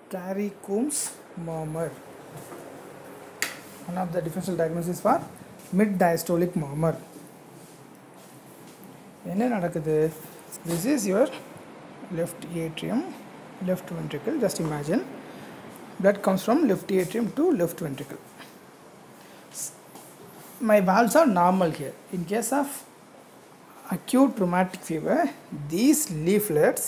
Carey-Coombs murmur. One of the differential diagnosis for mid-diastolic murmur. என்ன நடக்குது? This is your left atrium, left ventricle. Just imagine blood comes from left atrium to left ventricle. My valves are normal here. In case of acute rheumatic fever, these leaflets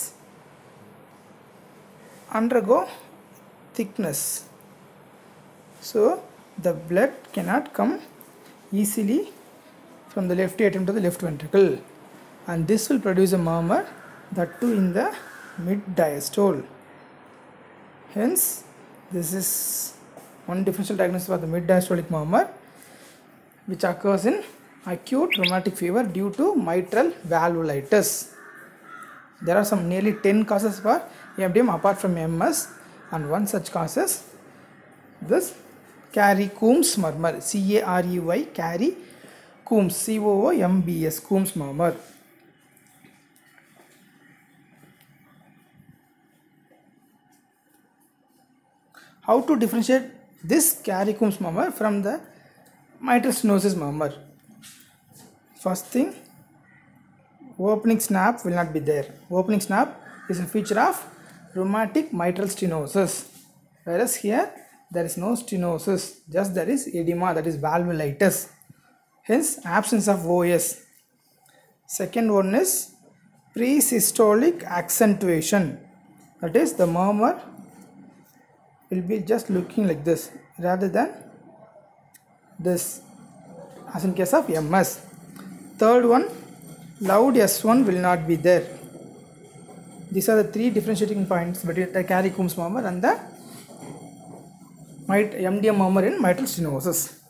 undergo thickness, so the blood cannot come easily from the left atrium to the left ventricle, and this will produce a murmur, that too in the mid diastole. Hence this is one differential diagnosis for the mid diastolic murmur, which occurs in acute rheumatic fever due to mitral valvulitis. There are some nearly 10 causes for MDM apart from MS, and one such causes this Carey-Coombs murmur, C-A-R-E-Y, Carey-Coombs, C-O-O-M-B-S, Coombs murmur. How to differentiate this Carey-Coombs murmur from the mitral stenosis murmur? First thing, opening snap will not be there. Opening snap is a feature of rheumatic mitral stenosis, whereas here there is no stenosis, just there is edema, that is valvulitis, hence absence of OS. Second one is presystolic accentuation, that is the murmur will be just looking like this rather than this, as in case of MS. Third one, loud S1 will not be there. These are the three differentiating points between the Carey-Coombs murmur and the MDM murmur in mitral stenosis.